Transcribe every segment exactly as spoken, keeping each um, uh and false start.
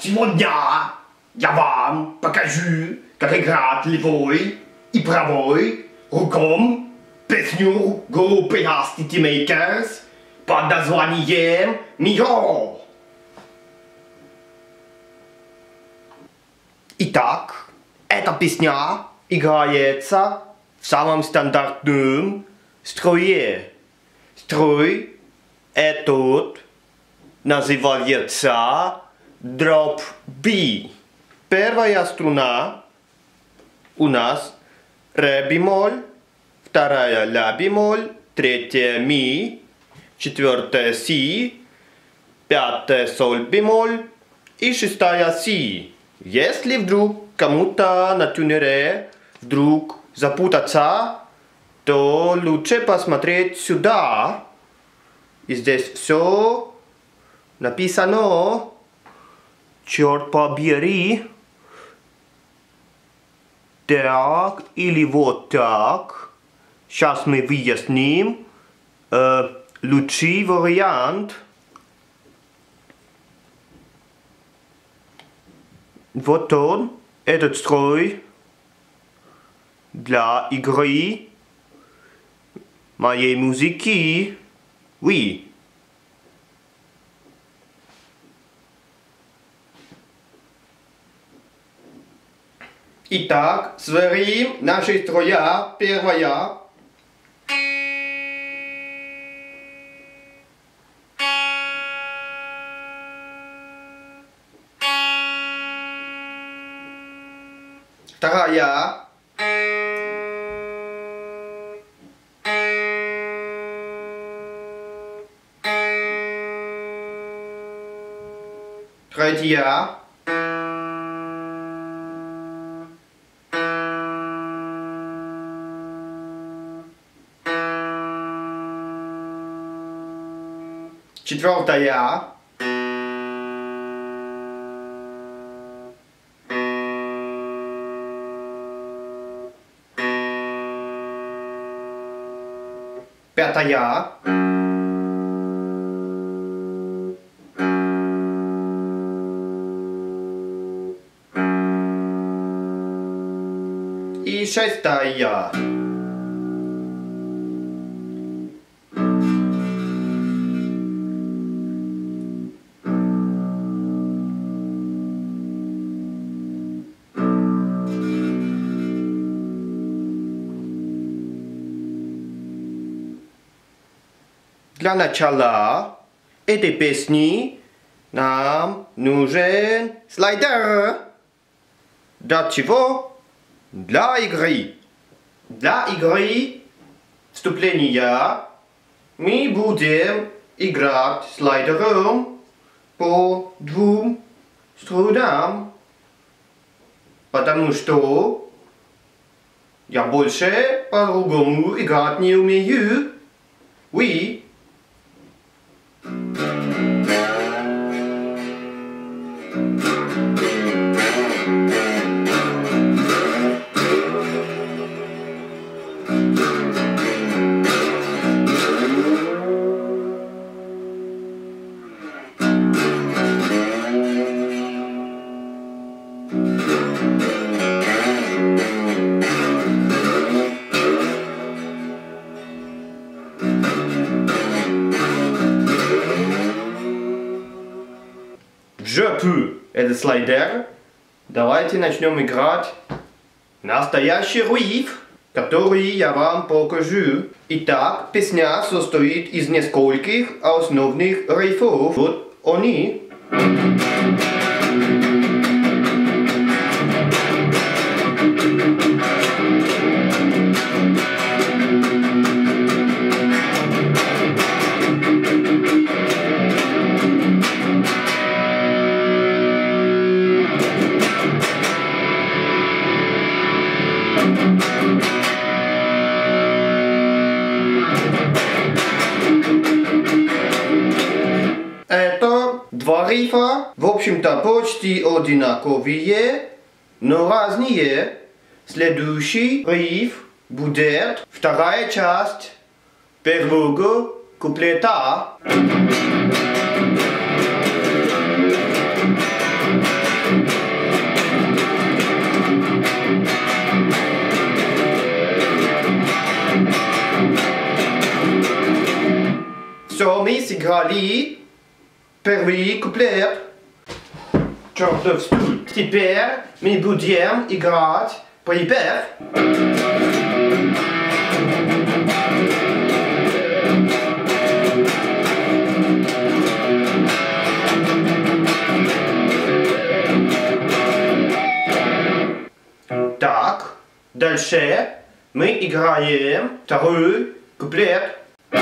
Сегодня я вам покажу, как играть левой и правой рукой песню группы City Makers под названием «Миро». Итак, эта песня играется в самом стандартном строе. Строй этот называется drop B. Первая струна у нас ре бемоль, вторая ля бемоль, третья ми, четвертая си, пятая соль бемоль и шестая си. Если вдруг кому-то на тюнере вдруг запутаться, то лучше посмотреть сюда. И здесь все написано. Черт побери. Так, или вот так. Сейчас мы выясним. Э, лучший вариант. Вот он, этот строй для игры моей музыки. Oui. Итак, сверим наши строя. Первая. Вторая. Третья. Четвертая. Пятая. И шестая. Для начала этой песни нам нужен слайдер. Для чего? Для игры. Для игры вступления мы будем играть слайдером по двум струнам, потому что я больше по-другому играть не умею. Oui. Je peux. Это слайдер. Давайте начнем играть настоящий риф, который я вам покажу. Итак, песня состоит из нескольких основных рифов. Вот они. Это два рифа, в общем-то почти одинаковые, но разные. Следующий риф будет вторая часть первого куплета. сыграли первый куплет. Чертов стул. Теперь мы будем играть припев. Так, дальше мы играем второй куплет.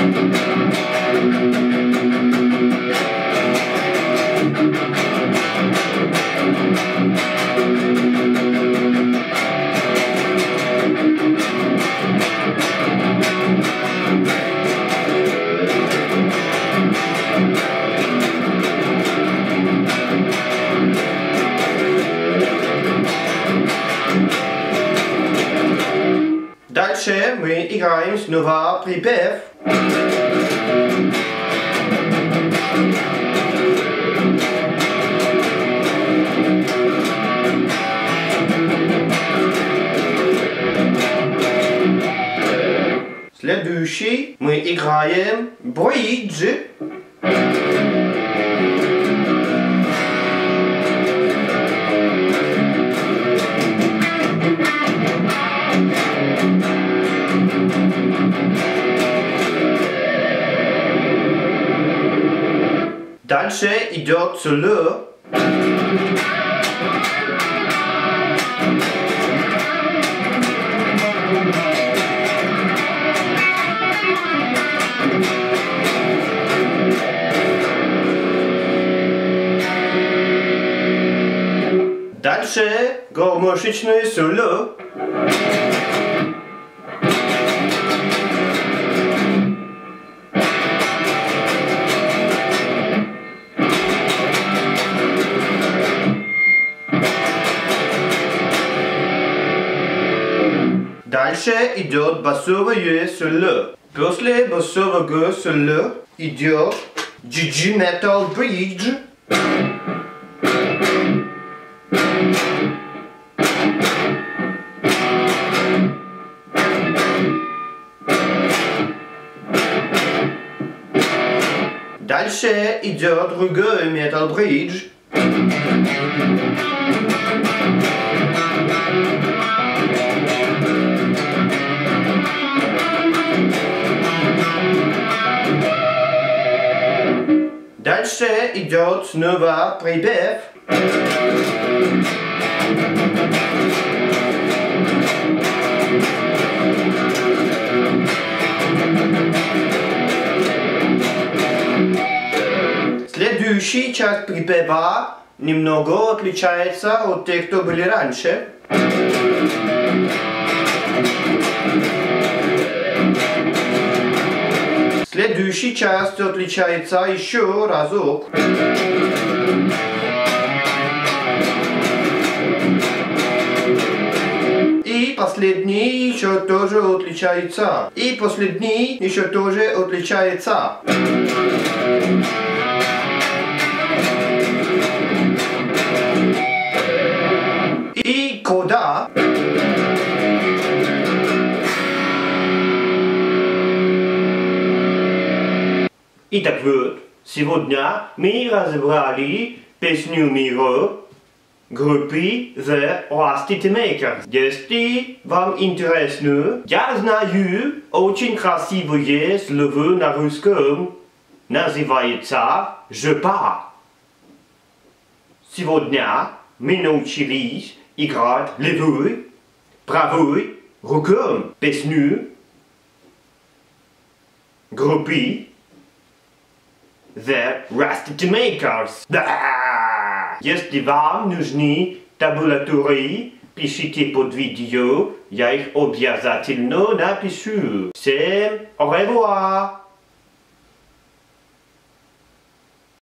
Дальше мы играем снова припев. Следующий мы играем бридж. Дальше идет соло. Дальше гармошечное соло. Дальше идет басовое соло. После басового соло идет джи джи Metal Bridge. Дальше идет другой Metal Bridge. Дальше идет снова припев. Следующая часть припева немного отличается от тех, кто были раньше. Следующая часть отличается еще разок. И последний еще тоже отличается. И последний еще тоже отличается. И кода. Итак вот, сегодня мы разобрали песню мира группы The Rusty Makers. Если вам интересно, я знаю очень красивое слово на русском, называется «je pars». Сегодня мы научились играть левой, правой рукой песню группы The Rusty Makers. Да! Если вам нужны табулатуры, пишите под видео, я их обязательно напишу. Всем au revoir!